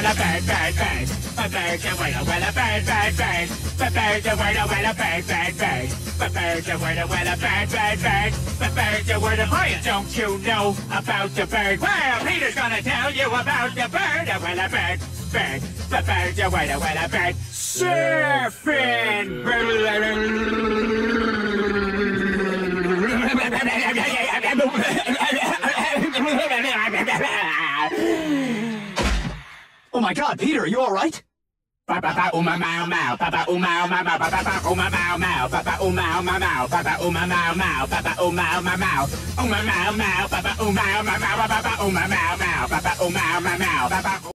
a bird, bird, bird. A bird, a word, a well, a bird, bird, bird. A bird, a word, a well, a bird, bird, bird. A bird, a word, a well, a bird, bird, bird. A bird, a word, a bird. Don't you know about the bird? Well, Peter's gonna tell you about the bird. A well, a bird, bird. A bird, a word, a well, a bird. Surfing. Oh my God, Peter, are you all right? Papa uma mau mau, papa uma mau mau, papa uma mau mau, papa uma mau mau, papa uma mau mau, papa uma mau mau, uma mau mau, papa uma mau mau, papa uma mau mau, papa uma mau mau, papa